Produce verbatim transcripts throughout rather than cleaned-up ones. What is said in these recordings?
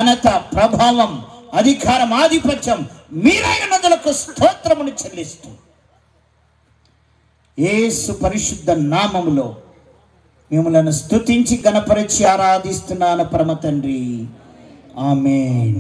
ఘనత, ప్రభావం, అధికారం, ఆధిపత్యం మీరైనదులకు స్తోత్రమును చెల్లిస్తూ యేసు పరిశుద్ధ నామములో మిమ్మలను స్తుతించి గణపరిచి ఆరాధిస్తున్నాను పరమ తండ్రి. ఆమేన్.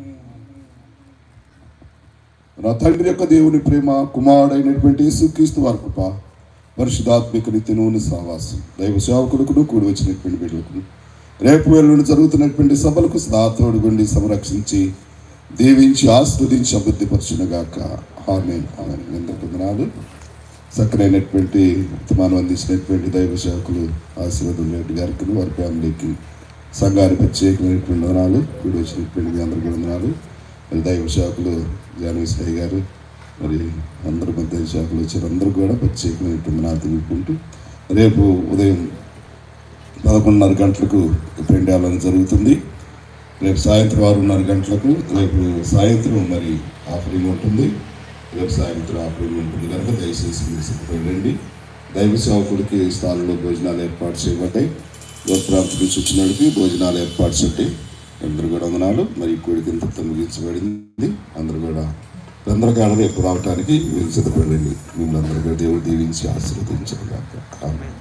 నా తండ్రి యొక్క దేవుని ప్రేమ, కుమారుడైనటువంటి యేసుక్రీస్తు వారి కృప, పరిశుద్ధాత్మిక నిత్యనూని సావాసం దైవ సేవకులకు కూడి వచ్చినటువంటి బిడ్డలకు రేపు ఎల్లుండి జరుగుతున్నటువంటి సభలకు సదాతోడు గుండి సంరక్షించి దీవించి ఆస్వాదించి అభివృద్ధిపరచునుగాక. ఆమేన్. ఆమేన్. ఎందరికీ వందనాలు. చక్కనైనటువంటి వర్తమానం అందించినటువంటి దైవ సేవకులు ఆశీర్వాదం రెడ్డి గారికి, వారి ఫ్యామిలీకి, సంఘానికి ప్రత్యేకమైనటువంటి వందనాలు. కూడి వచ్చినటువంటి మీ అందరికీ వందనాలు. మరి దైవ సేవకులు జానవిశ్రాయ్ గారు, మరి అందరూ మధ్య సేవకులు వచ్చారు, అందరూ కూడా ప్రత్యేకమైనటువంటి వందనాలు తెలుపుకుంటూ రేపు ఉదయం పదకొండున్నర గంటలకు పెండాలని జరుగుతుంది. రేపు సాయంత్రం ఆరున్నర గంటలకు రేపు సాయంత్రం మరి ఆఫరింగ్ ఉంటుంది. రేపు సాయంత్రం ఆఫరింగ్ ఉంటుంది కనుక దయచేసి మీరు సిద్ధపడండి. దైవ సేవకుడికి స్థానంలో భోజనాలు ఏర్పాటు చేయబడ్డాయి. దూరప్రాంతం నుంచి వచ్చినడికి భోజనాలు ఏర్పాటు చేయండి. అందరూ కూడా వందనాలు. మరి కోడికి ఇంత ముగించబడింది. అందరూ కూడా తొందరగా రేపు రావటానికి మీరు సిద్ధపడండి. మిమ్మల్ని అందరూ కూడా దేవుడు దీవించి ఆశీర్వదించగాక. ఆమేన్.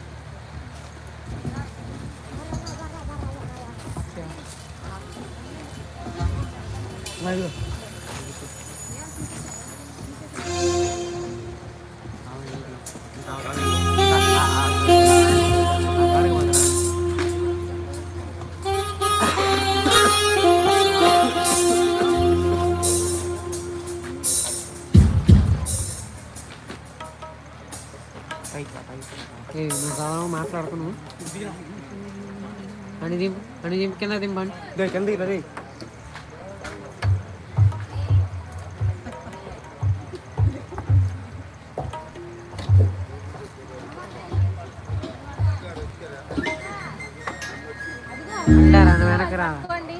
మాట్లాడుకున్నావు అని దింపు అని దింపు కింద దింపండి కింద దిగ వెనక్కి రా.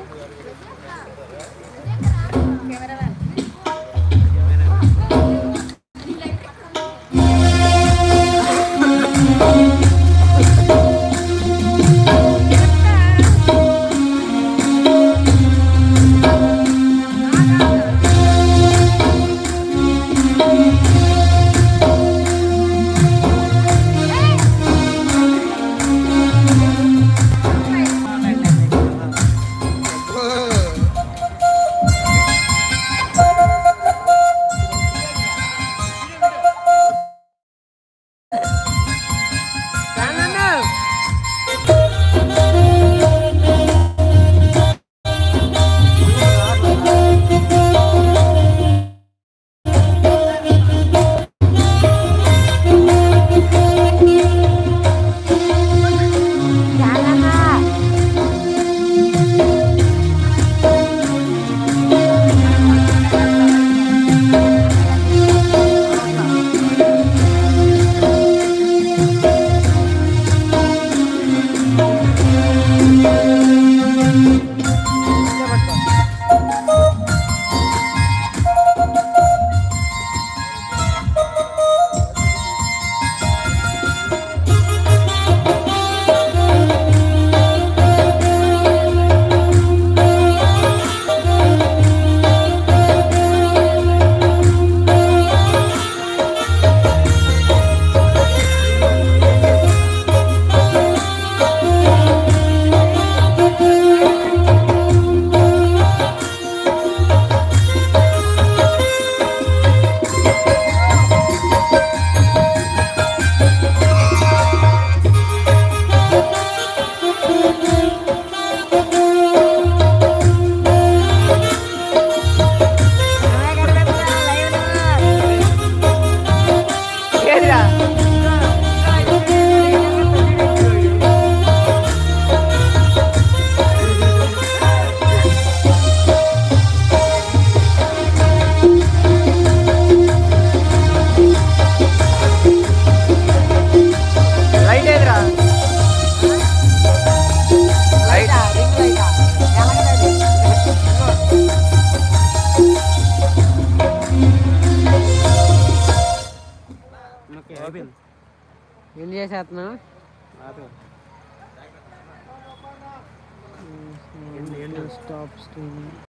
ఏం చేసేస్తున్నావు? Stop streaming.